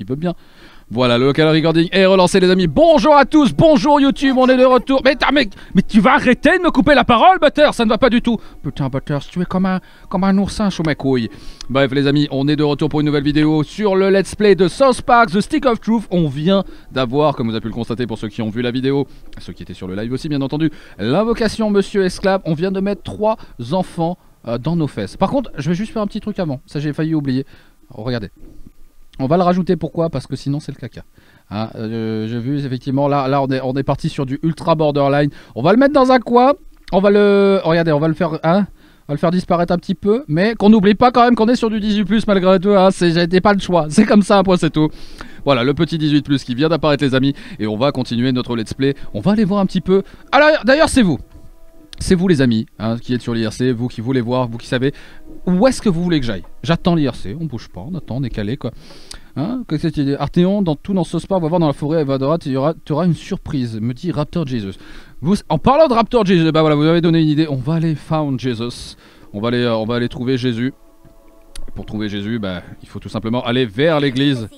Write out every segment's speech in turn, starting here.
petit peu bien. Voilà, le local recording est relancé les amis. Bonjour à tous, bonjour YouTube, on est de retour. Mais tu vas arrêter de me couper la parole, Butter, ça ne va pas du tout. Putain, Butter, tu es comme un oursin sous mes couilles. Bref les amis, on est de retour pour une nouvelle vidéo sur le let's play de South Park The Stick of Truth. On vient d'avoir, comme vous avez pu le constater pour ceux qui ont vu la vidéo, ceux qui étaient sur le live aussi bien entendu, l'invocation Monsieur Esclave. On vient de mettre 3 enfants dans nos fesses. Par contre, je vais juste faire un petit truc avant, ça j'ai failli oublier. Regardez. On va le rajouter, pourquoi? Parce que sinon c'est le caca. Hein, j'ai vu effectivement, là on est parti sur du ultra borderline. On va le mettre dans un coin. On va le... Regardez, on va le faire... Hein, on va le faire disparaître un petit peu. Mais qu'on n'oublie pas quand même qu'on est sur du 18+, malgré tout. Hein, j'ai pas le choix. C'est comme ça, un point, c'est tout. Voilà, le petit 18+, qui vient d'apparaître les amis. Et on va continuer notre let's play. On va aller voir un petit peu... Alors d'ailleurs c'est vous. C'est vous les amis, hein, qui êtes sur l'IRC, vous qui voulez voir, vous qui savez où est-ce que vous voulez que j'aille. J'attends l'IRC, on bouge pas, on attend, on est calé quoi. Hein, qu'est-ce que tu dis? Arthéon, dans ce sport, on va voir dans la forêt Evadora, tu auras une surprise, me dit Raptor Jesus. En parlant de Raptor Jesus, bah voilà, vous avez donné une idée, on va aller found Jesus. On va aller trouver Jésus. Pour trouver Jésus, bah, il faut tout simplement aller vers l'église.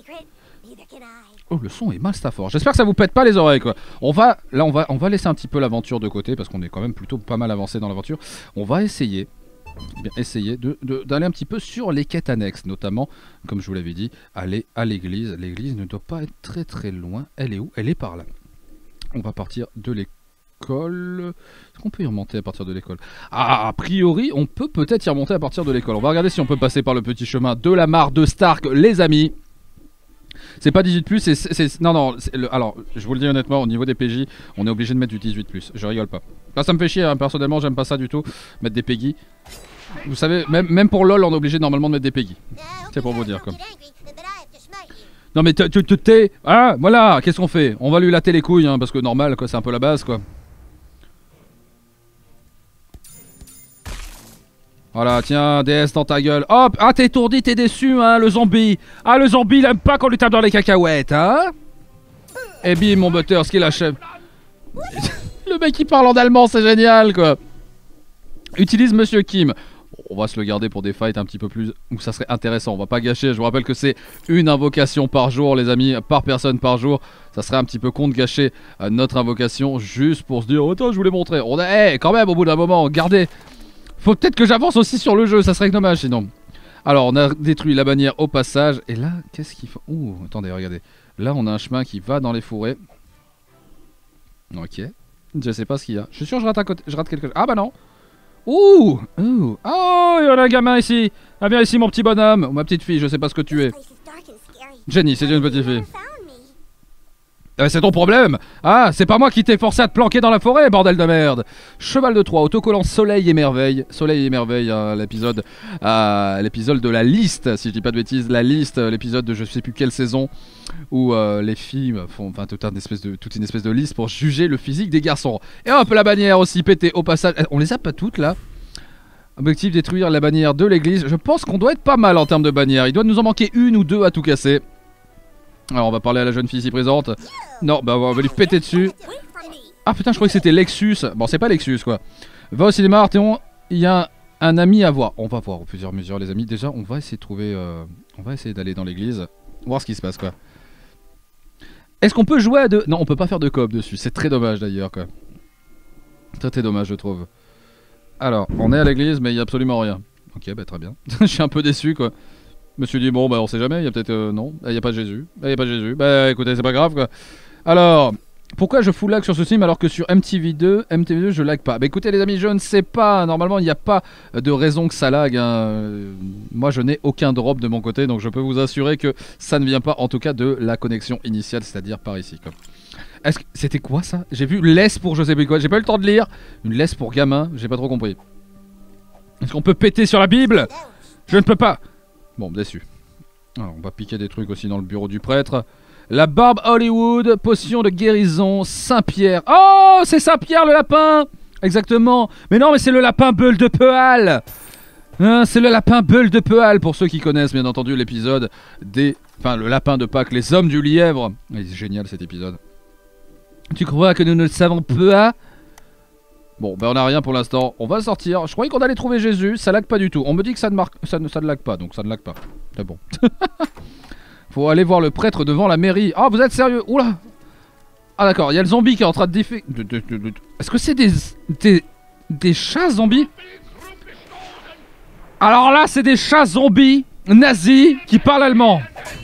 Oh, le son est mal fort. J'espère que ça vous pète pas les oreilles quoi. On va laisser un petit peu l'aventure de côté parce qu'on est quand même plutôt pas mal avancé dans l'aventure. On va essayer d'aller un petit peu sur les quêtes annexes, notamment, comme je vous l'avais dit, aller à l'église. L'église ne doit pas être très très loin. Elle est où? Elle est par là. On va partir de l'école. Est-ce qu'on peut y remonter à partir de l'école? Ah, a priori, on peut peut-être y remonter à partir de l'école. On va regarder si on peut passer par le petit chemin de la mare de Stark, les amis. C'est pas 18+, non, alors, je vous le dis honnêtement, au niveau des PJ, on est obligé de mettre du 18+, je rigole pas. Là, ça me fait chier, hein, personnellement, j'aime pas ça du tout, mettre des PEGI. Vous savez, même pour LoL, on est obligé normalement de mettre des PEGI. C'est pour vous dire, quoi. Non mais t'es... Hein, voilà, qu'est-ce qu'on fait? On va lui latter les couilles, hein, parce que normal, quoi, c'est un peu la base, quoi. Voilà, tiens, DS dans ta gueule. Hop, ah t'es étourdi, t'es déçu, hein, le zombie. Ah, le zombie, il aime pas qu'on lui tape dans les cacahuètes, hein. Et bim, mon Butter, ce qu'il achève. Le mec, il parle en allemand, c'est génial, quoi. Utilise Monsieur Kim. On va se le garder pour des fights un petit peu plus... où ça serait intéressant, on va pas gâcher. Je vous rappelle que c'est une invocation par jour, les amis, par personne par jour. Ça serait un petit peu con de gâcher notre invocation juste pour se dire, oh, attends, je vous l'ai montré. On a... Hey, quand même, au bout d'un moment, gardez... Faut peut-être que j'avance aussi sur le jeu, ça serait dommage sinon. Alors, on a détruit la bannière au passage. Et là, qu'est-ce qu'il faut... Ouh, attendez, regardez. Là, on a un chemin qui va dans les fourrés. Ok. Je sais pas ce qu'il y a. Je suis sûr que je rate quelque chose. Ah bah non. Ouh. Ouh. Oh, il y en a un gamin ici. Ah bien ici, mon petit bonhomme. Ou ma petite fille, je sais pas ce que tu es. Jenny, c'est une petite fille. C'est ton problème. Ah, c'est pas moi qui t'ai forcé à te planquer dans la forêt, bordel de merde. Cheval de Troie, autocollant Soleil et Merveille. Soleil et Merveille, l'épisode de la liste, si je dis pas de bêtises, la liste, l'épisode de je sais plus quelle saison, où les filles font toute une espèce de liste pour juger le physique des garçons. Et hop, la bannière aussi pétée au passage. On les a pas toutes là. Objectif, détruire la bannière de l'église. Je pense qu'on doit être pas mal en termes de bannière. Il doit nous en manquer une ou deux à tout casser. Alors on va parler à la jeune fille ici présente. Non, bah on va lui péter dessus. Ah putain, je croyais que c'était Lexus. Bon, c'est pas Lexus quoi. Va au cinéma Arthéon, il y a un ami à voir. On va voir au fur et à mesure les amis. Déjà on va essayer de trouver... on va essayer d'aller dans l'église. Voir ce qui se passe quoi. Est-ce qu'on peut jouer à deux? Non, on peut pas faire de coop dessus. C'est très dommage d'ailleurs quoi. Très très dommage je trouve. Alors, on est à l'église mais il y a absolument rien. Ok, bah très bien. Je suis un peu déçu quoi. Je me suis dit, bon, bah on sait jamais, il y a peut-être... non, il n'y a pas de Jésus. Il n'y a pas de Jésus. Bah écoutez, c'est pas grave quoi. Alors, pourquoi je fous lag sur ce stream alors que sur MTV2 je lag pas? Bah écoutez les amis, je ne sais pas. Normalement, il n'y a pas de raison que ça lag. Hein. Moi, je n'ai aucun drop de mon côté, donc je peux vous assurer que ça ne vient pas, en tout cas, de la connexion initiale, c'est-à-dire par ici. Est-ce que... C'était quoi ça? J'ai vu laisse pour je sais plus quoi. J'ai pas eu le temps de lire. Une laisse pour gamin, j'ai pas trop compris. Est-ce qu'on peut péter sur la Bible? Je ne peux pas. Bon, déçu. Alors, on va piquer des trucs aussi dans le bureau du prêtre. La barbe Hollywood, potion de guérison, Saint-Pierre. Oh, c'est Saint-Pierre le lapin. Exactement. Mais non, mais c'est le lapin Beul de Peal. Hein, c'est le lapin Beul de Peal, pour ceux qui connaissent bien entendu l'épisode des... Enfin, le lapin de Pâques, les hommes du lièvre. C'est génial cet épisode. Tu crois que nous ne le savons pas? Bon, ben on a rien pour l'instant. On va sortir. Je croyais qu'on allait trouver Jésus. Ça lag pas du tout. On me dit que ça ne lag pas, donc ça ne lag pas. C'est bon. Faut aller voir le prêtre devant la mairie. Ah, vous êtes sérieux? Oula. Ah d'accord, il y a le zombie qui est en train de défait. Est-ce que c'est des chats zombies? Alors là, c'est des chats zombies nazis qui parlent allemand.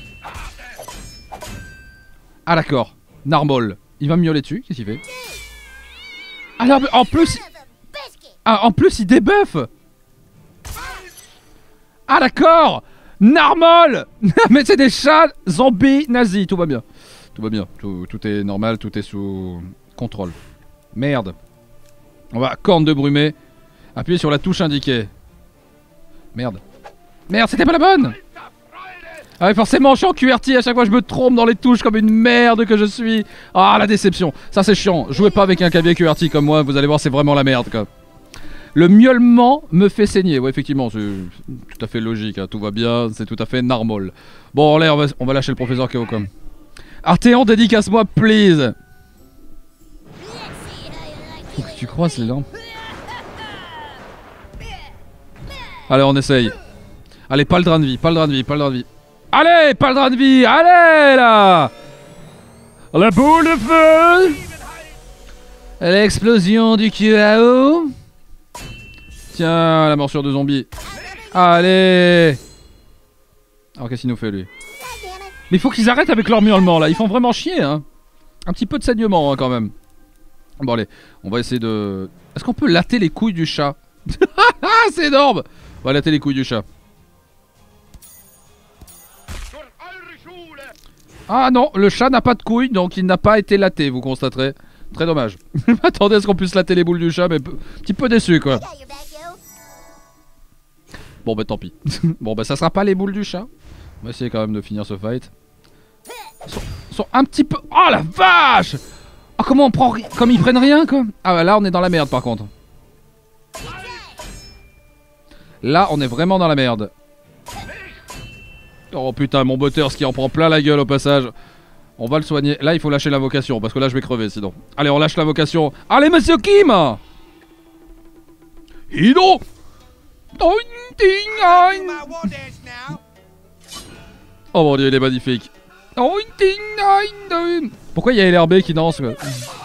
Ah d'accord, Narmol. Il va me miauler dessus, qu'est-ce qu'il fait? Alors en plus... Ah, en plus il débuffe. Ah d'accord, Narmol. Mais c'est des chats zombies nazis, tout va bien. Tout va bien, tout est normal, tout est sous contrôle. Merde. On va corne de brumée. Appuyez sur la touche indiquée. Merde. Merde, c'était pas la bonne. Ah oui, forcément, je suis en QWERTY, à chaque fois je me trompe dans les touches comme une merde que je suis. Ah, la déception. Ça c'est chiant. Jouez pas avec un clavier QWERTY comme moi, vous allez voir, c'est vraiment la merde quoi. Le miaulement me fait saigner. Ouais, effectivement, c'est tout à fait logique, hein. Tout va bien, c'est tout à fait normal. Bon, allez, on va lâcher le professeur Keocom. Arthéon, dédicace-moi, please. Faut que tu croises les lampes. Allez, on essaye. Allez, pas le drain de vie, pas le drain de vie, pas le drain de vie. Allez, pas le drain de vie, allez là. La boule de feu. L'explosion du QAO. Tiens, la morsure de zombie. Allez. Alors qu'est-ce qu'il nous fait lui? Mais il faut qu'ils arrêtent avec leur miaulement là, ils font vraiment chier hein. Un petit peu de saignement hein, quand même. Bon allez, on va essayer de... Est-ce qu'on peut latter les couilles du chat? C'est énorme. On va latter les couilles du chat. Ah non, le chat n'a pas de couilles, donc il n'a pas été latté, vous constaterez. Très dommage. Je m'attendais à ce qu'on puisse latter les boules du chat, mais un petit peu déçu quoi. Bon bah tant pis. Bon bah ça sera pas les boules du chat. On va essayer quand même de finir ce fight. Ils sont un petit peu... Oh la vache. Ah comment on prend... Comme ils prennent rien quoi. Ah bah là on est dans la merde par contre. Là on est vraiment dans la merde. Oh putain mon butter ce qui en prend plein la gueule au passage. On va le soigner. Là il faut lâcher l'invocation parce que là je vais crever sinon. Allez on lâche l'invocation. Allez monsieur Kim. Hido. Oh mon dieu il est magnifique. Pourquoi il y a LRB qui danse quoi?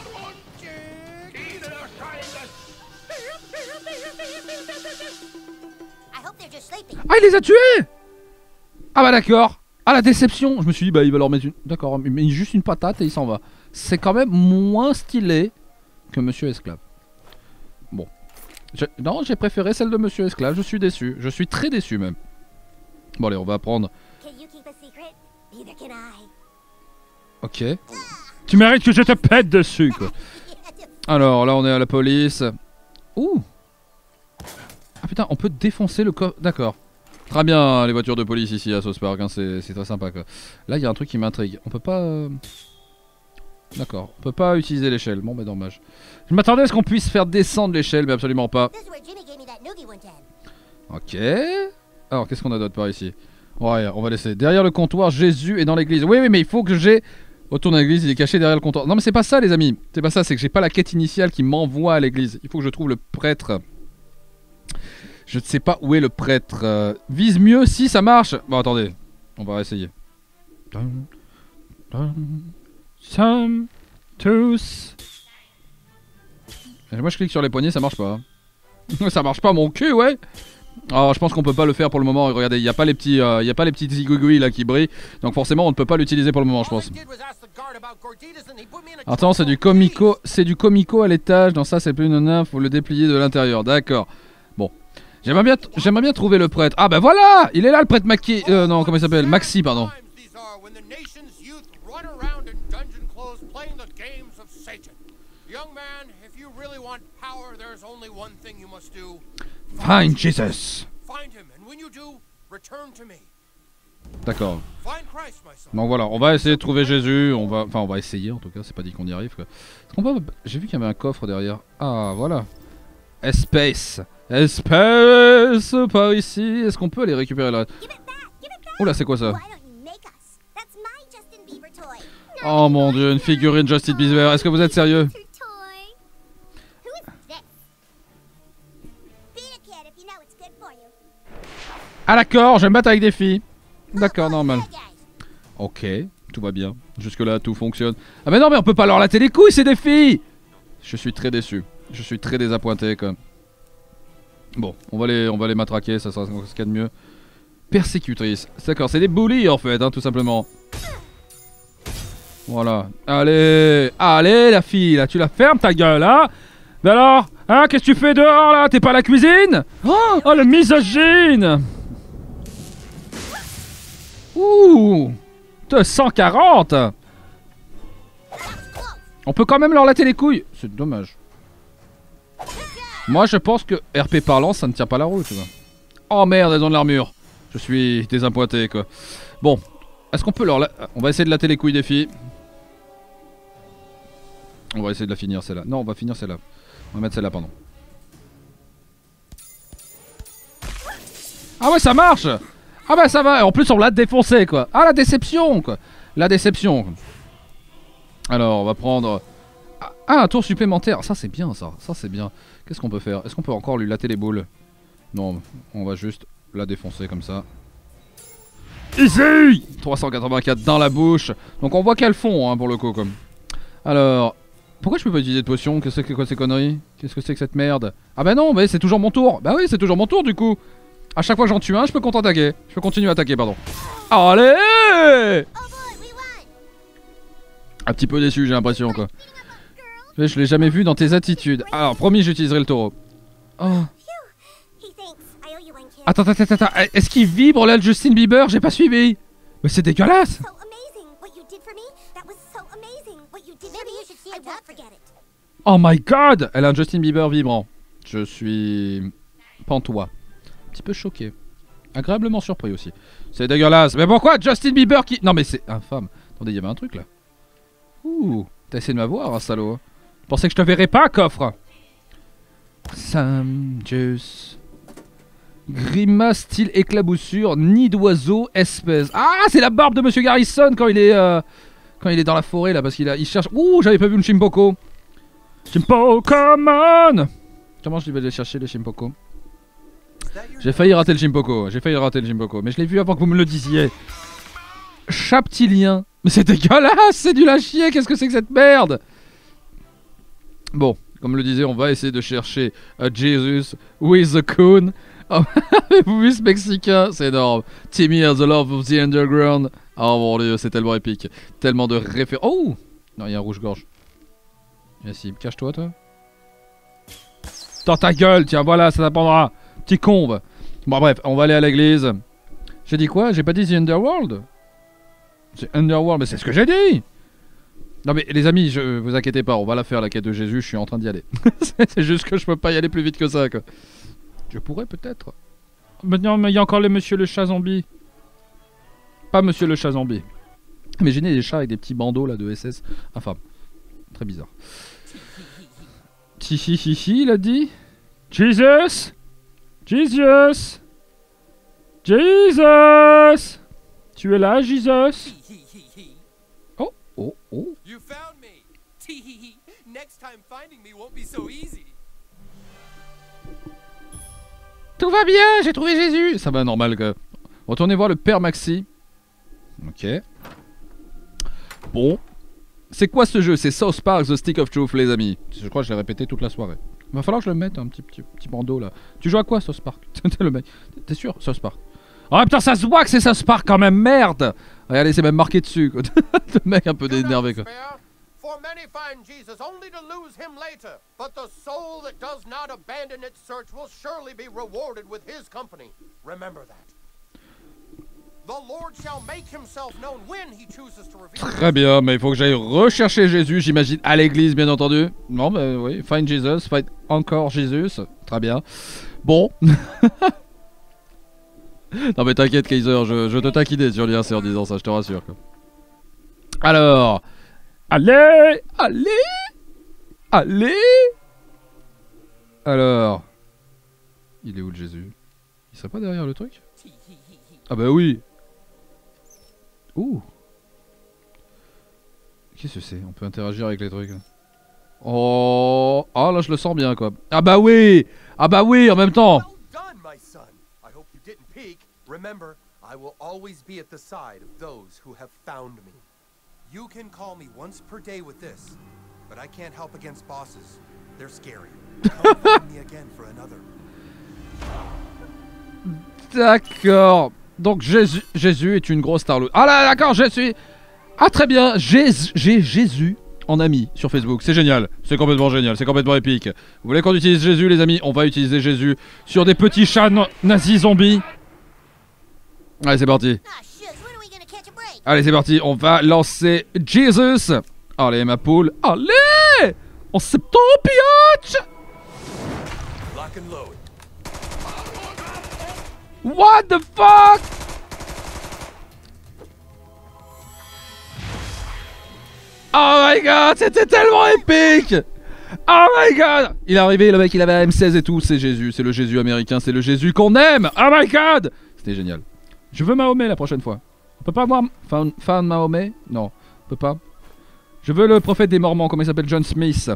Ah il les a tués. Ah bah d'accord. Ah la déception. Je me suis dit bah il va leur mettre une... D'accord, mais juste une patate et il s'en va. C'est quand même moins stylé que Monsieur Esclave. Bon. Non j'ai préféré celle de Monsieur Esclave. Je suis déçu. Je suis très déçu même. Bon allez on va prendre... Ok. Tu mérites que je te pète dessus quoi. Alors là on est à la police. Ouh. Ah putain on peut défoncer le coffre. D'accord. Très bien les voitures de police ici à South Park hein, c'est très sympa quoi. Là il y a un truc qui m'intrigue. On peut pas... D'accord. On peut pas utiliser l'échelle. Bon bah dommage. Je m'attendais à ce qu'on puisse faire descendre l'échelle mais absolument pas. Ok. Alors qu'est-ce qu'on a d'autre par ici? Ouais on va laisser. Derrière le comptoir Jésus est dans l'église. Oui mais il faut que j'ai... Autour de l'église, il est caché derrière le comptoir. Non mais c'est pas ça les amis. C'est pas ça, c'est que j'ai pas la quête initiale qui m'envoie à l'église. Il faut que je trouve le prêtre. Je ne sais pas où est le prêtre. Vise mieux si ça marche. Bon attendez, on va essayer. Some, tous. Et moi je clique sur les poignets, ça marche pas. Ça marche pas mon cul ouais. Alors je pense qu'on peut pas le faire pour le moment. Regardez, il y a pas les petits zigouigouis là qui brillent. Donc forcément on ne peut pas l'utiliser pour le moment je pense. Attends, c'est du comico à l'étage. Dans ça c'est plus une faut le déplier de l'intérieur. D'accord. Bon. J'aimerais bien trouver le prêtre. Ah bah voilà, il est là le prêtre Maki. Non, comment il s'appelle? Maxi, pardon. Find Jesus. D'accord. Donc voilà, on va essayer de trouver Jésus. On va essayer en tout cas. C'est pas dit qu'on y arrive. Est-ce qu'on peut... J'ai vu qu'il y avait un coffre derrière. Ah voilà. Espace par ici. Est-ce qu'on peut aller récupérer là? Oula, c'est quoi ça? Oh mon dieu, une figurine Justin Bieber. Est-ce que vous êtes sérieux? Ah d'accord, je vais me battre avec des filles. D'accord, normal. Ok, tout va bien. Jusque là, tout fonctionne. Ah mais non, mais on peut pas leur latter les couilles, c'est des filles. Je suis très déçu. Je suis très désappointé quand même. Bon, on va les matraquer, ça sera ce qu'il y a de mieux. Persécutrice. D'accord, c'est des bullies en fait, hein, tout simplement. Voilà. Allez, allez la fille, là, tu la fermes ta gueule, hein. Mais alors, hein, qu'est-ce que tu fais dehors là? T'es pas à la cuisine? Oh, le misogyne! Ouh! 240! On peut quand même leur latter les couilles. C'est dommage. Moi je pense que RP parlant ça ne tient pas la route, tu vois. Oh merde, elles ont de l'armure. Je suis désappointé quoi. Bon, est-ce qu'on peut leur... On va essayer de latter les couilles des filles. On va essayer de la finir celle-là. Non, on va finir celle-là. On va mettre celle-là, pardon. Ah ouais, ça marche. Ah bah ça va. En plus on l'a défoncé quoi. Ah la déception quoi. La déception. Alors on va prendre... Ah, un tour supplémentaire. Ça c'est bien ça. Ça c'est bien. Qu'est-ce qu'on peut faire? Est-ce qu'on peut encore lui latter les boules? Non, on va juste la défoncer comme ça. Easy. 384 dans la bouche. Donc on voit qu'elles font hein, pour le coup comme. Alors... Pourquoi je peux pas utiliser de potion? Qu'est-ce que c'est quoi ces conneries? Qu'est-ce que c'est que cette merde? Ah bah non, bah c'est toujours mon tour. Bah oui, c'est toujours mon tour du coup. À chaque fois que j'en tue un, je peux contre-attaquer. Je peux continuer à attaquer, pardon. Allez! Un petit peu déçu, j'ai l'impression quoi. Je l'ai jamais vu dans tes attitudes. Alors, promis, j'utiliserai le taureau. Oh. Attends. Est-ce qu'il vibre là, le Justin Bieber? J'ai pas suivi. Mais c'est dégueulasse. Oh my god! Elle a un Justin Bieber vibrant. Je suis... pantois. Un petit peu choqué. Agréablement surpris aussi. C'est dégueulasse. Mais pourquoi Justin Bieber qui... Non mais c'est infâme. Attendez, il y avait un truc là. Ouh. T'as essayé de m'avoir, hein, salaud. Je pensais que je te verrais pas, coffre. Sam Juice. Grimace style éclaboussure. Nid d'oiseau espèce. Ah, c'est la barbe de Monsieur Garrison quand il est... Quand il est dans la forêt là, parce qu'il cherche... Ouh, j'avais pas vu une Chimpoko. Chimpoko, come on! Comment je vais aller chercher les Chimpoko? J'ai failli rater le Chimpoko, mais je l'ai vu avant que vous me le disiez. Chaptilien. Mais c'est dégueulasse, c'est du à chier, qu'est-ce que c'est que cette merde? Bon, comme le disait, on va essayer de chercher Jesus with the coon. Oh, vous vu ce mexicain? C'est énorme. Timmy has the love of the underground. Oh mon dieu, c'est tellement épique. Tellement de références. Oh! Non, il y a un rouge-gorge. Merci, cache-toi toi. Dans ta gueule, tiens, voilà, ça t'apprendra. Petit combe. Bon bref, on va aller à l'église. J'ai dit quoi? J'ai pas dit The Underworld? C'est Underworld, mais c'est ce que j'ai dit! Non mais les amis, vous inquiétez pas, on va la faire la quête de Jésus, je suis en train d'y aller. C'est juste que je peux pas y aller plus vite que ça quoi. Je pourrais peut-être. Non mais il y a encore Monsieur le chat zombie. Pas Monsieur le chat zombie. Imaginez des chats avec des petits bandeaux là de SS. Enfin, très bizarre. Tihihihi, il a dit. Jesus! Jesus! Jesus! Tu es là, Jesus? Oh, oh, oh. You found me. Next time finding me won't be so easy. Tout va bien, j'ai trouvé Jésus. Ça va normal quoi. Retournez voir le père Maxi. Ok. Bon. C'est quoi ce jeu? C'est South Park The Stick of Truth les amis. Je crois que je l'ai répété toute la soirée. Il va falloir que je le mette un petit bandeau là. Tu joues à quoi South Park? Le mec. T'es sûr? South Park. Oh putain, ça se voit que c'est South Park quand même, merde! Regardez, c'est même marqué dessus quoi. Le mec un peu énervé quoi. For many find Jesus only to lose him later, but the soul that does not abandon its search will surely be rewarded with his company. Remember that. The Lord shall make himself known when he chooses to reveal. Très bien, mais il faut que j'aille rechercher Jésus, j'imagine, à l'église, bien entendu. Non, mais oui, find Jesus, find encore Jesus. Très bien. Bon. Non, mais t'inquiète, Kaiser, je te taquinais sur l'IRC en disant ça, je te rassure. Quoi. Alors. Allez! Alors. Il est où le Jésus? Il serait pas derrière le truc? Ah bah oui! Ouh! Qu'est-ce que c'est? On peut interagir avec les trucs. Oh! Ah là je le sens bien quoi. Ah bah oui! En même temps! I will always be at the side of those who have found me. You can call me once per day with this, but I can't help against bosses. They're scary. Come find me again for another. D'accord. Donc Jésus est une grosse starloute. Ah là, d'accord, je suis... Ah très bien, j'ai Jésus en ami sur Facebook. C'est génial, c'est complètement génial, c'est complètement épique. Vous voulez qu'on utilise Jésus les amis? On va utiliser Jésus sur des petits chats nazis zombies. Allez c'est parti. Allez c'est parti, on va lancer Jesus. Allez ma poule, allez. On se piotch. Lock and load. What the fuck? Oh my god, c'était tellement épique! Oh my god! Il est arrivé, le mec, il avait un M16 et tout, c'est Jésus, c'est le Jésus américain, c'est le Jésus qu'on aime! Oh my god! C'était génial. Je veux Mahomet la prochaine fois. On peut pas avoir fan Mahomet? Non, on peut pas. Je veux le prophète des Mormons, comment il s'appelle? John Smith.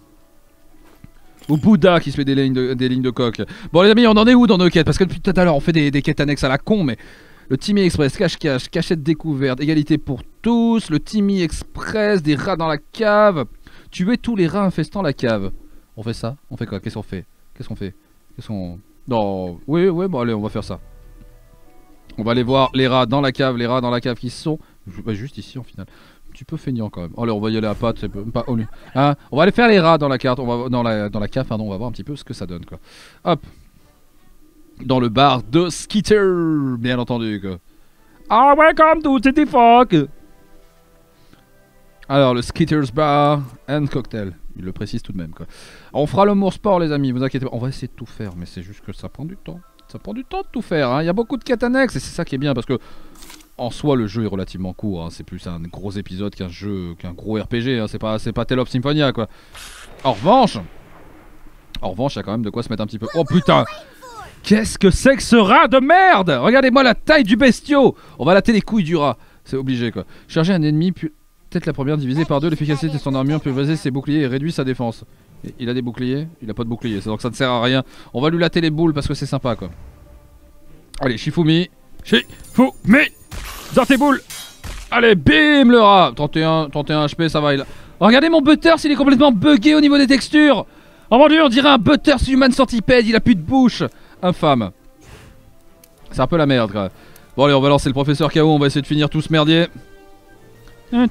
Ou Bouddha qui se fait des lignes de coque. Bon les amis, on en est où dans nos quêtes? Parce que depuis tout à l'heure, on fait des quêtes annexes à la con, mais... Le Timmy Express, cache-cache, cachette découverte, égalité pour tous. Le Timmy Express, des rats dans la cave. Tuer tous les rats infestant la cave. On fait ça? On fait quoi? Qu'est-ce qu'on fait? Qu'est-ce qu'on fait? Qu'est-ce qu'on... Non, oui, bon allez, on va faire ça. On va aller voir les rats dans la cave qui sont... Bah, juste ici en final. Un petit peu feignant quand même. Allez, on va y aller à pattes, c'est pas au lieu. Hein, on va aller faire les rats dans la carte, on va dans la cave, pardon, on va voir un petit peu ce que ça donne quoi. Hop. Dans le bar de Skitter, bien entendu quoi. Ah welcome to City Folk. Alors le Skitter's Bar and Cocktail, il le précise tout de même quoi. On fera le Moore Sport les amis, vous inquiétez pas, on va essayer de tout faire, mais c'est juste que ça prend du temps. Ça prend du temps de tout faire, hein. Il y a beaucoup de quêtes annexes et c'est ça qui est bien parce que en soi le jeu est relativement court, hein. C'est plus un gros épisode qu'un jeu, qu'un gros RPG, hein. C'est pas Tale of Symphonia quoi. En revanche, il y a quand même de quoi se mettre un petit peu... Oh putain. Qu'est-ce que c'est que ce rat de merde? Regardez-moi la taille du bestiau. On va latter les couilles du rat. C'est obligé quoi. Charger un ennemi, peut-être la première divisée par deux l'efficacité de son armure, pulvériser ses boucliers et réduire sa défense. Et il a des boucliers? Il a pas de bouclier, donc ça ne sert à rien. On va lui latter les boules parce que c'est sympa quoi. Allez, Shifumi. Shifumi dans tes boules. Allez, bim le rat. 31 HP, ça va. Regardez mon Butters, il est complètement bugué au niveau des textures. Oh mon dieu, on dirait un Butters Human Centipede, il a plus de bouche. Infâme. C'est un peu la merde quoi. Bon allez, on va lancer le professeur KO, on va essayer de finir tout ce merdier. Ah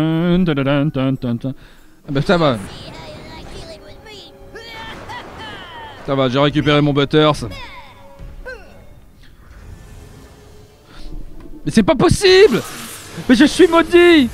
bah ça va. Ça va, j'ai récupéré mon Butters. Mais c'est pas possible. Mais je suis maudit.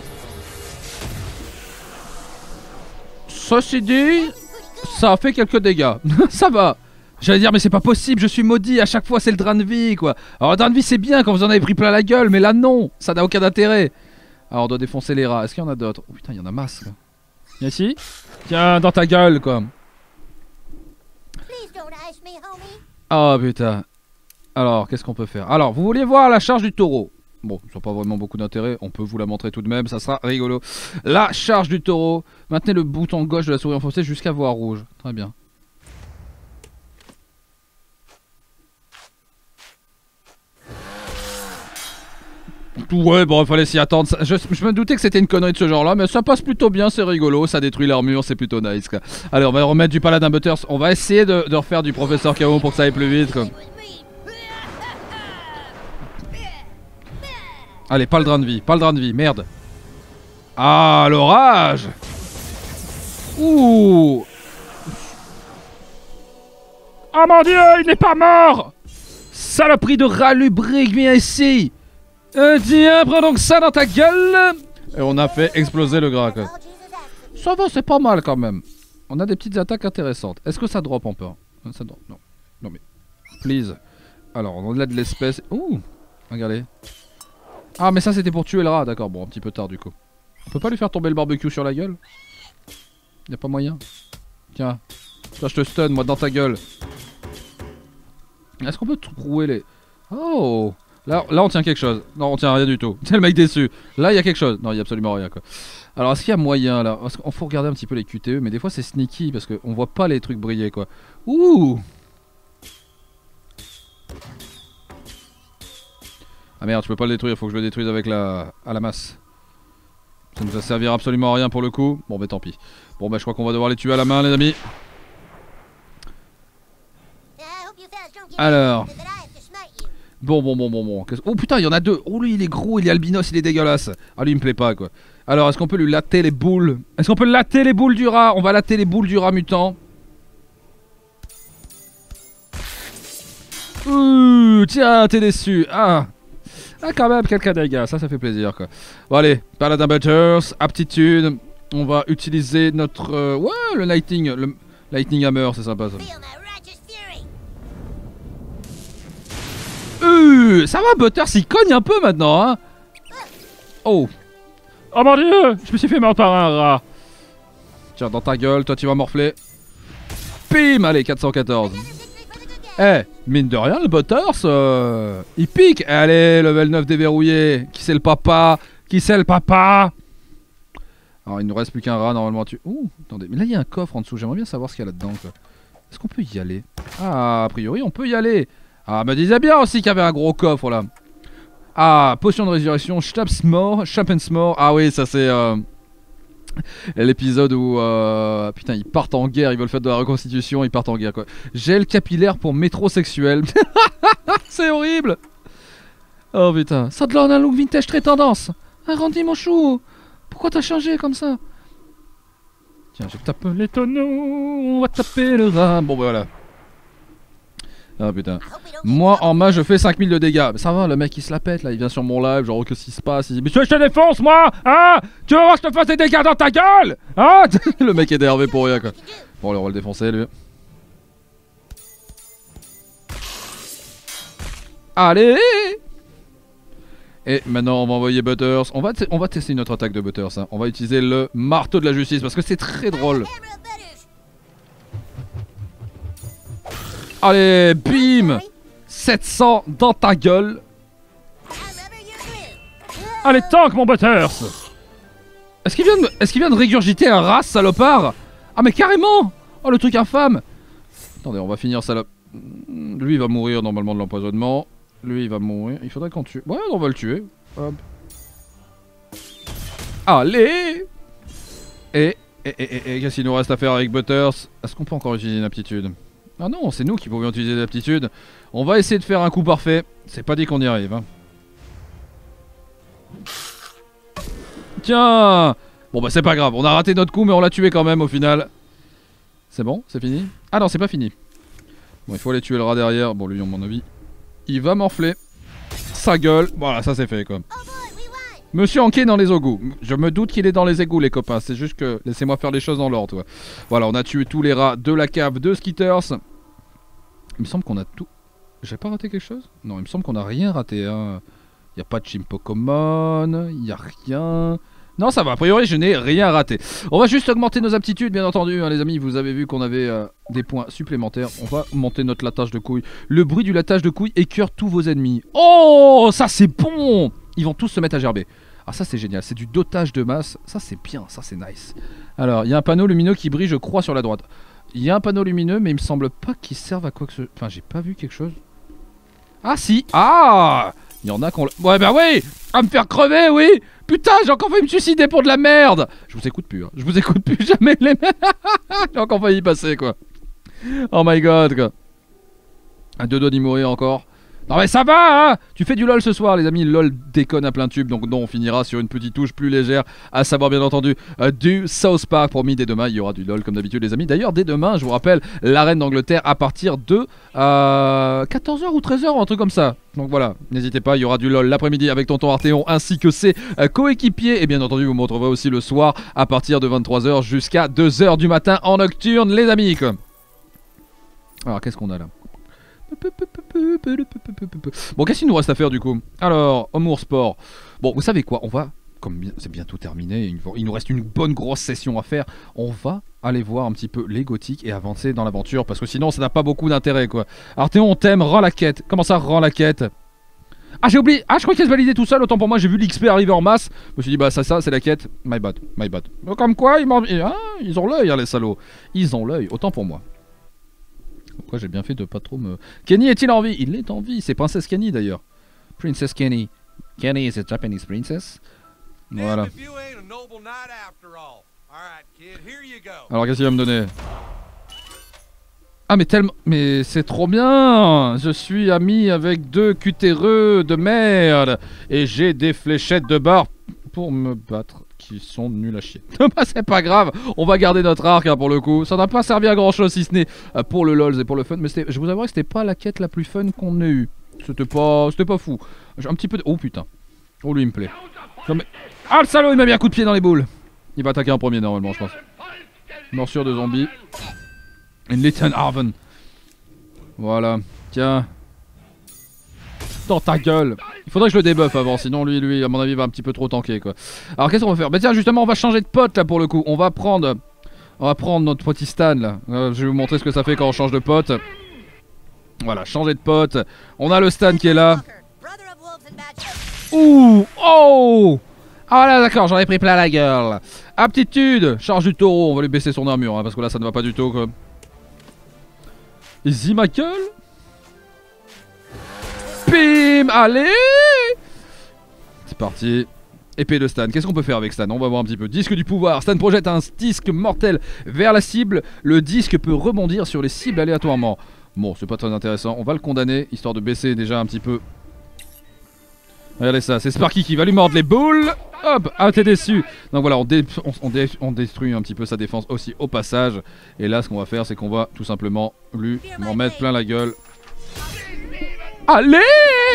Ceci dit, ça a fait quelques dégâts. Ça va. J'allais dire mais c'est pas possible, je suis maudit, à chaque fois c'est le drain de vie quoi. Alors le drain de vie c'est bien quand vous en avez pris plein la gueule, mais là non, ça n'a aucun intérêt. Alors on doit défoncer les rats, est-ce qu'il y en a d'autres? Oh putain il y en a masse là. Viens ici. Tiens dans ta gueule quoi. Oh putain. Alors qu'est-ce qu'on peut faire? Alors vous vouliez voir la charge du taureau. Bon, ça n'a pas vraiment beaucoup d'intérêt, on peut vous la montrer tout de même, ça sera rigolo. La charge du taureau. Maintenez le bouton gauche de la souris enfoncée jusqu'à voir rouge. Très bien. Ouais, bon, il fallait s'y attendre. Je me doutais que c'était une connerie de ce genre-là, mais ça passe plutôt bien, c'est rigolo, ça détruit l'armure, c'est plutôt nice. Quoi. Allez, on va remettre du Paladin Butters. On va essayer de refaire du Professeur KO pour que ça aille plus vite. Quoi. Allez, pas le drain de vie, merde. Ah, l'orage. Ouh. Oh mon dieu, il n'est pas mort. Saloperie de rat lubrique, viens ici. Tiens, prends donc ça dans ta gueule. Et on a fait exploser le gras quoi. Ça va, c'est pas mal quand même. On a des petites attaques intéressantes. Est-ce que ça drop en peur? Ça drop, non. Non mais, please. Alors, on a de l'espèce. Ouh, regardez. Ah mais ça c'était pour tuer le rat, d'accord, bon un petit peu tard du coup. On peut pas lui faire tomber le barbecue sur la gueule? Y'a pas moyen? Tiens, là je te stun moi dans ta gueule. Est-ce qu'on peut trouver les... Oh, là on tient quelque chose. Non on tient rien du tout, c'est le mec déçu. Là il y a quelque chose, non il y a absolument rien quoi. Alors est-ce qu'il y a moyen là? Parce qu'on faut regarder un petit peu les QTE, mais des fois c'est sneaky parce qu'on voit pas les trucs briller quoi. Ouh. Ah merde, je peux pas le détruire, faut que je le détruise avec la... à la masse. Ça nous va servir absolument à rien pour le coup. Bon bah tant pis. Bon bah je crois qu'on va devoir les tuer à la main les amis. Alors... Bon. Oh putain, il y en a deux. Oh lui il est gros, il est albinos, il est dégueulasse. Ah lui il me plaît pas quoi. Alors est-ce qu'on peut lui latter les boules? Est-ce qu'on peut latter les boules du rat? On va latter les boules du rat mutant. Tiens, t'es déçu. Ah quand même, quelques dégâts, ça fait plaisir quoi. Bon allez, Paladin Butters, aptitude. On va utiliser notre... ouais, le Lightning Hammer, c'est sympa ça. Ça va Butters, il cogne un peu maintenant hein. Oh. Oh mon dieu, je me suis fait mordre par un rat. Tiens, dans ta gueule, toi tu vas morfler. Pim, allez, 414. Eh, mine de rien, le Butters, il pique. Allez, level 9 déverrouillé. Qui c'est le papa? Qui c'est le papa? Alors, il nous reste plus qu'un rat, normalement. Ouh, attendez, mais là, il y a un coffre en dessous. J'aimerais bien savoir ce qu'il y a là-dedans. Est-ce qu'on peut y aller? Ah, a priori, on peut y aller. Ah, me disait bien aussi qu'il y avait un gros coffre, là. Ah, potion de résurrection, Chappensmore. Ah oui, ça c'est... l'épisode où putain ils partent en guerre, ils veulent faire de la reconstitution, ils partent en guerre quoi. Gel capillaire pour métrosexuel. C'est horrible. Oh putain, ça te donne un look vintage très tendance. Ah Randy mon chou, pourquoi t'as changé comme ça? Tiens, je tape les tonneaux, on va taper le rat. Bon bah voilà. Ah putain. Moi en main je fais 5000 de dégâts. Mais ça va, le mec il se la pète là, il vient sur mon live, genre qu'est-ce qui se passe? Il dit mais tu veux que je te défonce moi? Hein? Tu vas voir que je te fasse des dégâts dans ta gueule? Hein? Le mec est énervé pour rien quoi. Bon allez, on va le défoncer lui. Allez. Et maintenant on va envoyer Butters. On va tester une autre attaque de Butters hein. On va utiliser le marteau de la justice parce que c'est très drôle. Allez, bim! 700 dans ta gueule. Allez, tank mon Butters. Est-ce qu'il vient de régurgiter un rat, salopard? Ah mais carrément. Oh le truc infâme. Attendez, on va finir ça là. Lui il va mourir normalement de l'empoisonnement. Lui il va mourir. Il faudrait qu'on tue. Ouais, on va le tuer. Hop. Allez. Et qu'est-ce qu'il nous reste à faire avec Butters? Est-ce qu'on peut encore utiliser une aptitude? Ah non, c'est nous qui pouvions utiliser l'aptitude. On va essayer de faire un coup parfait. C'est pas dit qu'on y arrive. Hein. Tiens. Bon bah c'est pas grave. On a raté notre coup mais on l'a tué quand même au final. C'est bon? C'est fini? Ah non, c'est pas fini. Bon, il faut aller tuer le rat derrière. Bon, lui, à mon avis, il va morfler. Sa gueule. Voilà, ça c'est fait quoi. Monsieur Anke dans les égouts. Je me doute qu'il est dans les égouts les copains. C'est juste que laissez-moi faire les choses dans l'ordre. Voilà, on a tué tous les rats de la cave de Skitters. Il me semble qu'on a tout... J'ai pas raté quelque chose? Non, il me semble qu'on a rien raté. Hein. Y a pas de Chimpokomon. Y a rien... Non, ça va. A priori, je n'ai rien raté. On va juste augmenter nos aptitudes, bien entendu. Hein, les amis, vous avez vu qu'on avait des points supplémentaires. On va monter notre lattage de couilles. Le bruit du lattage de couilles écœure tous vos ennemis. Oh, ça c'est bon. Ils vont tous se mettre à gerber. Ah, ça c'est génial. C'est du dotage de masse. Ça c'est bien. Ça c'est nice. Alors, il y a un panneau lumineux qui brille, je crois, sur la droite. Il y a un panneau lumineux, mais il me semble pas qu'il serve à quoi que ce... Enfin, j'ai pas vu quelque chose. Ah, si. Ah, il y en a qu'on... Ouais, bah oui. À me faire crever, oui. Putain, j'ai encore failli me suicider pour de la merde. Je vous écoute plus, hein. Je vous écoute plus jamais les mecs. J'ai encore failli y passer quoi. Oh my god quoi. À deux doigts d'y mourir encore. Non mais ça va hein. Tu fais du LOL ce soir les amis. LOL déconne à plein tube. Donc non, on finira sur une petite touche plus légère. À savoir bien entendu du South Park. Promis, dès demain il y aura du LOL comme d'habitude les amis. D'ailleurs dès demain je vous rappelle la reine d'Angleterre à partir de 14h ou 13h, un truc comme ça. Donc voilà, n'hésitez pas, il y aura du LOL l'après-midi avec Tonton Arthéon ainsi que ses coéquipiers. Et bien entendu vous me retrouverez aussi le soir à partir de 23h jusqu'à 2h du matin en nocturne les amis. Alors qu'est-ce qu'on a là? Bon, qu'est-ce qu'il nous reste à faire du coup? Alors, Amour Sport. Bon, vous savez quoi? On va, comme c'est bientôt terminé, il nous reste une bonne grosse session à faire. On va aller voir un petit peu les gothiques et avancer dans l'aventure parce que sinon ça n'a pas beaucoup d'intérêt quoi. Arthéon, on t'aime, rends la quête. Comment ça, rends la quête? Ah, j'ai oublié. Ah, je crois qu'il se validait tout seul. Autant pour moi, j'ai vu l'XP arriver en masse. Je me suis dit, bah, ça, c'est la quête. My bad, my bad. Donc, comme quoi, ils ont l'œil, hein, les salauds. Ils ont l'œil. Autant pour moi. Pourquoi j'ai bien fait de pas trop me... Kenny est-il en vie? Il est en vie. C'est Princesse Kenny d'ailleurs. Princess Kenny. Kenny is a Japanese princess. Voilà. Alors qu'est-ce qu'il va me donner? Ah mais tellement... Mais c'est trop bien. Je suis ami avec 2 cutéreux de merde. Et j'ai des fléchettes de barre pour me battre qui sont nuls à chier. Bah c'est pas grave, on va garder notre arc hein, pour le coup. Ça n'a pas servi à grand chose si ce n'est pour le lols et pour le fun. Mais je vous avouerai que c'était pas la quête la plus fun qu'on ait eue. C'était pas fou. Un petit peu de... Oh putain. Oh lui il me plaît. Comme... Ah le salaud il m'a mis un coup de pied dans les boules. Il va attaquer en premier normalement je pense. Morsure de zombie. Une Little Arven. Voilà. Tiens. Dans ta gueule. Il faudrait que je le débuffe avant, sinon lui à mon avis va un petit peu trop tanker quoi. Alors qu'est-ce qu'on va faire? Bah tiens justement on va changer de pote là pour le coup. On va prendre notre petit Stan là. Je vais vous montrer ce que ça fait quand on change de pote. Voilà, changer de pote. On a le Stan qui est là. Ouh. Oh. Ah là d'accord, j'en ai pris plein la gueule. Aptitude, charge du taureau. On va lui baisser son armure hein, parce que là ça ne va pas du tout quoi. Easy ma gueule. Bim. Allez. C'est parti. Épée de Stan. Qu'est-ce qu'on peut faire avec Stan? On va voir un petit peu. Disque du pouvoir. Stan projette un disque mortel vers la cible. Le disque peut rebondir sur les cibles aléatoirement. Bon, c'est pas très intéressant. On va le condamner, histoire de baisser déjà un petit peu. Regardez ça, c'est Sparky qui va lui mordre les boules. Hop, ah t'es déçu. Donc voilà, on détruit un petit peu sa défense aussi au passage. Et là, ce qu'on va faire, c'est qu'on va tout simplement lui en mettre plein la gueule. Allez!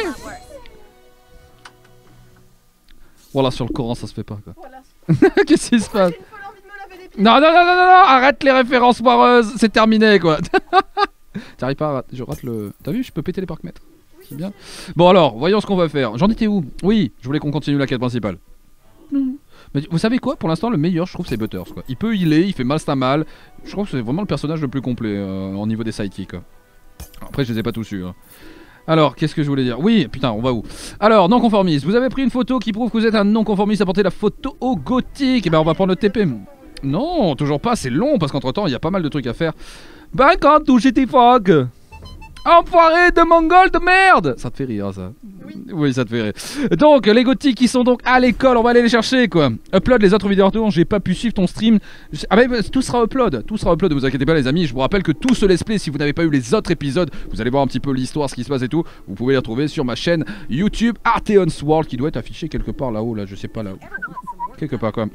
Voilà, sur le Coran, ça se fait pas quoi. Qu'est-ce qui se passe? Non, arrête les références foireuses, c'est terminé quoi. T'arrives pas à... Je rate le... T'as vu, je peux péter les parcs-mètres. C'est bien. Bon alors, voyons ce qu'on va faire. J'en étais où? Oui, je voulais qu'on continue la quête principale. Mais vous savez quoi? Pour l'instant, le meilleur, je trouve, c'est Butters quoi. Il peut healer, il fait mal ça mal. Je trouve que c'est vraiment le personnage le plus complet au niveau des sidekicks quoi. Après, je les ai pas tous eus hein. Alors, qu'est-ce que je voulais dire? Oui, putain, on va où? Alors, non-conformiste. Vous avez pris une photo qui prouve que vous êtes un non-conformiste. Apportez la photo au gothique. Et ben, on va prendre le TP. Non, toujours pas, c'est long parce qu'entre temps, il y a pas mal de trucs à faire. Bah, quand toucher tes fogs. Enfoiré de mongol de merde! Ça te fait rire ça? Oui, ça te fait rire. Donc les gothiques qui sont donc à l'école, on va aller les chercher quoi. Upload les autres vidéos retour, j'ai pas pu suivre ton stream. Ah mais tout sera upload, ne vous inquiétez pas les amis. Je vous rappelle que tout ce let's play, si vous n'avez pas eu les autres épisodes, vous allez voir un petit peu l'histoire, ce qui se passe et tout. Vous pouvez les retrouver sur ma chaîne YouTube Arteon's World qui doit être affichée quelque part là-haut, là, je sais pas là-haut. Quelque part quand même.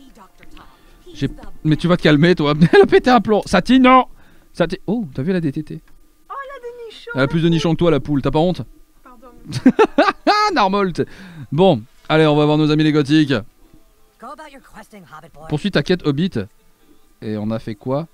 Mais tu vas te calmer toi, elle a pété un plomb. Sati, non! Sati... Oh, t'as vu la DTT? Elle a plus de nichons que toi la poule, t'as pas honte? Pardon. Narmolt. Bon, allez on va voir nos amis les gothiques. Poursuis ta quête Hobbit. Et on a fait quoi?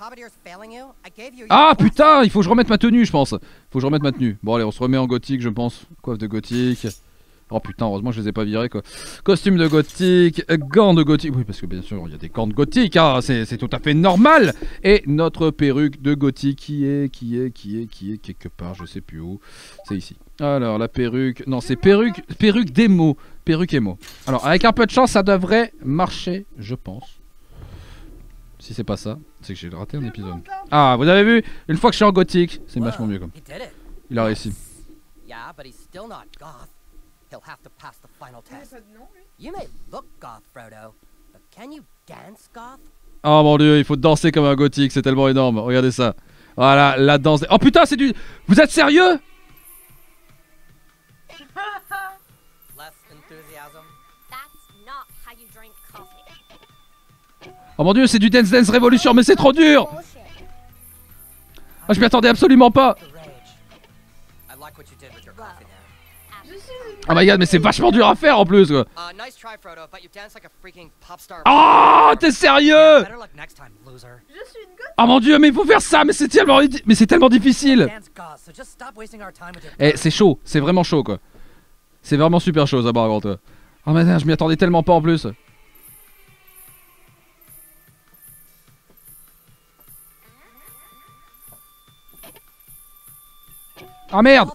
Ah putain, il faut que je remette ma tenue je pense. Faut que je remette ma tenue. Bon allez on se remet en gothique je pense. Coiffe de gothique. Oh putain, heureusement je les ai pas virés quoi. Costume de gothique, gants de gothique. Oui parce que bien sûr il y a des gants de gothique hein, c'est tout à fait normal. Et notre perruque de gothique qui est quelque part, je sais plus où. C'est ici. Alors la perruque, non c'est perruque d'émo. Perruque émo. Alors avec un peu de chance ça devrait marcher je pense. Si c'est pas ça, c'est que j'ai raté un épisode. Ah vous avez vu, une fois que je suis en gothique, c'est vachement mieux comme. Il a réussi. He'll have to pass the final test. You may look goth, Frodo, but can you dance goth? Oh mon dieu, il faut danser comme un gothique, c'est tellement énorme. Regardez ça. Voilà, la danse. Oh putain, c'est du... Vous êtes sérieux? Oh mon dieu, c'est du Dance Dance Revolution, mais c'est trop dur. Ah, je m'y attendais absolument pas. Oh my god, mais c'est vachement dur à faire en plus quoi. Oh, t'es sérieux? Oh mon dieu, mais il faut faire ça, mais c'est tellement difficile. Eh, c'est chaud, c'est vraiment chaud quoi. C'est vraiment super chaud ça par contre. Oh mais je m'y attendais tellement pas en plus. Oh merde.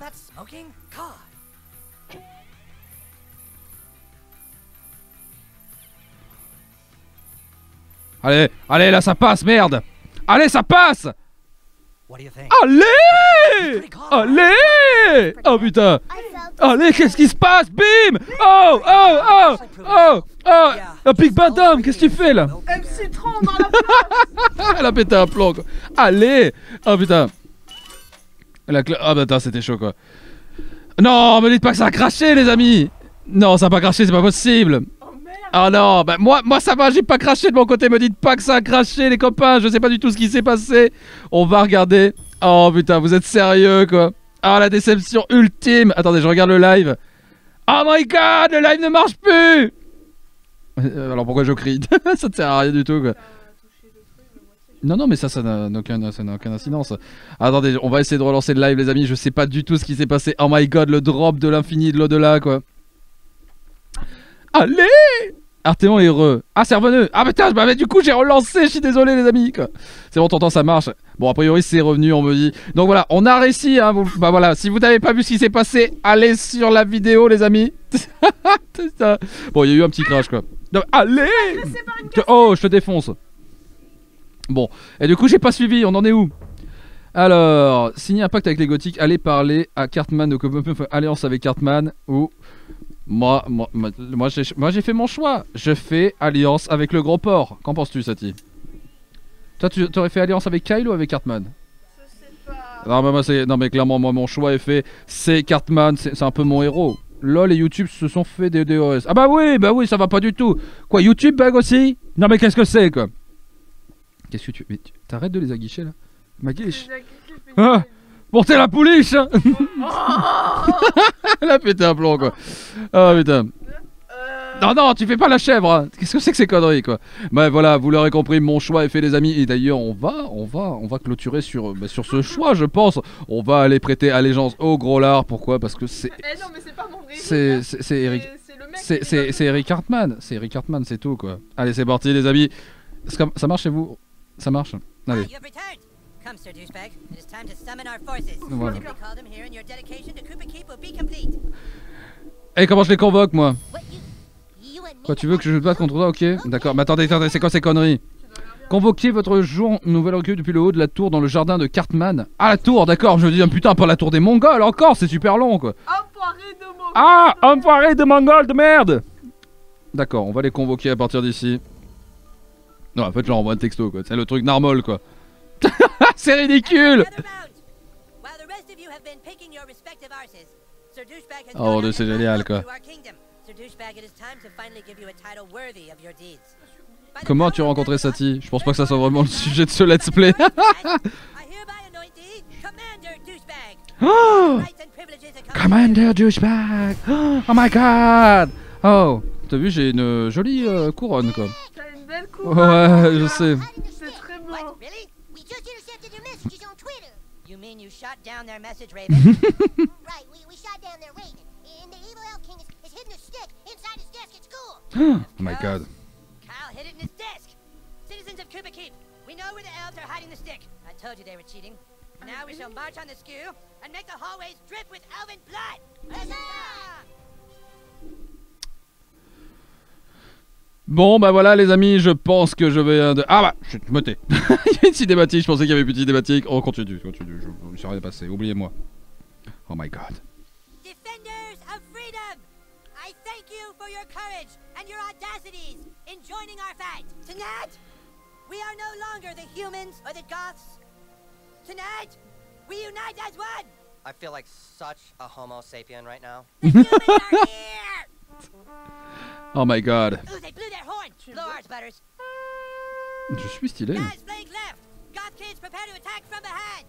Allez, allez, là ça passe, merde. Allez, ça passe. Allez. Allez. Oh putain. Allez, qu'est-ce qui se passe? Bim! Oh, oh, oh, oh, oh! Un Big Bandam, qu'est-ce que tu fais là? MC Tron dans la place. Elle a pété un plomb quoi. Allez! Oh putain. Ah bah attends, c'était chaud quoi. Non, me dites pas que ça a craché les amis! Non, ça a pas craché, c'est pas possible! Oh merde. Ah non, bah moi ça va, j'ai pas craché de mon côté, me dites pas que ça a craché les copains, je sais pas du tout ce qui s'est passé. On va regarder. Oh putain, vous êtes sérieux quoi? Ah la déception ultime. Attendez, je regarde le live. Oh my god, le live ne marche plus. Alors pourquoi je crie? Ça ne sert à rien du tout quoi. Non mais ça n'a aucun incidence. Attendez, on va essayer de relancer le live les amis, je sais pas du tout ce qui s'est passé. Oh my god, le drop de l'infini de l'au-delà quoi. Allez! Arthéon est heureux. Ah c'est revenu. Ah putain, bah, du coup j'ai relancé, je suis désolé les amis quoi. C'est bon, t'entends, ça marche. Bon a priori c'est revenu, on me dit. Donc voilà, on a réussi hein. Bah voilà, si vous n'avez pas vu ce qui s'est passé, allez sur la vidéo les amis. Bon il y a eu un petit crash quoi. Donc, allez! Oh je te défonce. Bon, et du coup j'ai pas suivi, on en est où? Alors, signer un pacte avec les gothiques, allez parler à Cartman de alliance avec Cartman ou... Moi j'ai fait mon choix. Je fais alliance avec le gros porc. Qu'en penses-tu, Sati? Toi, tu aurais fait alliance avec Kyle ou avec Cartman? Je sais pas. Non, mais clairement, moi, mon choix est fait. C'est Cartman, c'est un peu mon héros. LOL et YouTube se sont fait des DOS. Ah bah oui, ça va pas du tout. Quoi, YouTube bug aussi? Non, mais qu'est-ce que c'est, quoi? Qu'est-ce que tu... Mais t'arrêtes de les aguicher, là? Ma guiche. Ah, portez la pouliche hein. Elle a pété un plomb quoi. Oh putain. Non, tu fais pas la chèvre hein. Qu'est-ce que c'est que ces conneries quoi. Bah voilà, vous l'aurez compris, mon choix est fait les amis. Et d'ailleurs on va clôturer sur ce choix je pense. On va aller prêter allégeance au gros lard. Pourquoi? Parce que c'est... non mais c'est pas mon vrai. C'est Eric. C'est Eric Cartman. C'est Eric Cartman, c'est tout quoi. Allez c'est parti les amis. Ça marche chez vous? Ça marche? Allez. Come, Sir Douchebag. It is time to summon our forces. Voilà. Simply call them here and your dedication to Koopa Keep will be complete. Eh, comment je les convoque moi? What you and me Quoi, tu veux que je batte contre toi? Ok, d'accord. Mais attendez, c'est quoi ces conneries? Convoquez votre jour nouvel recul depuis le haut de la tour dans le jardin de Cartman. Ah, la tour, d'accord. Je me dis, putain, pas la tour des Mongols encore, c'est super long quoi. Enfoiré de Mongol. Ah, enfoiré de Mongols de merde. D'accord, on va les convoquer à partir d'ici. Non, en fait, je leur envoie un texto quoi. C'est le truc normal quoi. C'est ridicule. While the rest of you have been picking your respective arses, Sir Douchebag has Oh, gone out c'est and génial, welcomed quoi. to our kingdom. Sir Douchebag, it is time to finally give you a title worthy of your deeds. By the Comment power tu as of rencontré the Sati? Je pense pas que ça soit vraiment le sujet de ce let's play. I hereby anoint thee Commander Douchebag. Oh, Rights and privileges accompany Commander Douchebag. Oh my god. Oh, t'as vu, j'ai une jolie couronne quoi. T'as une belle couronne. Ouais, je sais. C'est très beau. What? Really? We just intercepted their messages on Twitter. You mean you shot down their message, Raven? Right, we shot down their Raven. And the evil Elf King is hidden a stick inside his desk at school. Oh my god. Kyle hid it in his desk. Citizens of Koopa Keep, we know where the elves are hiding the stick. I told you they were cheating. Now we shall march on the skew and make the hallways drip with elven blood. Huzzah! Bon bah voilà les amis, je pense que je vais... Ah bah, je me tais. Il y a une cinématique, je pensais qu'il y avait plus de cinématique. Oh continue, je ne sais rien passé, oubliez-moi. Oh my god. Defenders of freedom, I thank you for your courage and your audacities in joining our fight. Tonight, we are no longer the humans or the Goths. Tonight, we unite as one. I feel like such a Homo sapien right now. The humans are here. Oh my god. Ooh, they blew their horn. Blow ours, Butters. Je suis stylé. Guys, flank left. Goth kids, prepare to attack from behind.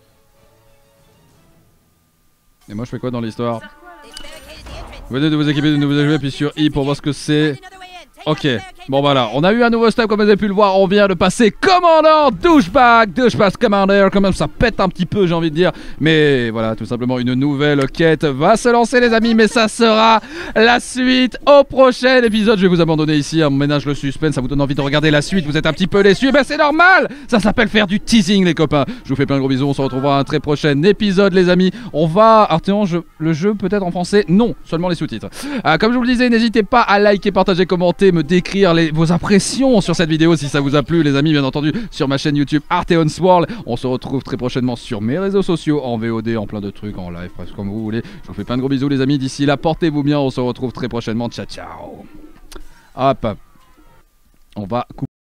Et moi je fais quoi dans l'histoire? They've barricaded the entrance. Venez de vous équiper de nouveaux jouets, puis sur I pour voir ce que c'est. Find another way in. Take Ok, out the barricade bon from voilà, behind. on a eu un nouveau step comme vous avez pu le voir, on vient de passer Commandant Douchebag Commander, quand même ça pète un petit peu j'ai envie de dire, mais voilà, tout simplement une nouvelle quête va se lancer les amis, mais ça sera la suite au prochain épisode. Je vais vous abandonner ici, on ménage le suspense, ça vous donne envie de regarder la suite, vous êtes un petit peu déçus, ben c'est normal, ça s'appelle faire du teasing les copains. Je vous fais plein de gros bisous, on se retrouvera à un très prochain épisode les amis. On va, Arthéon, le jeu peut-être en français, non, seulement les sous-titres. Comme je vous le disais, n'hésitez pas à liker, partager, commenter, me décrire dire vos impressions sur cette vidéo si ça vous a plu, les amis, bien entendu, sur ma chaîne YouTube Arteon's World. On se retrouve très prochainement sur mes réseaux sociaux, en VOD, en plein de trucs, en live, presque comme vous voulez. Je vous fais plein de gros bisous, les amis. D'ici là, portez-vous bien. On se retrouve très prochainement. Ciao, ciao. Hop. On va couper.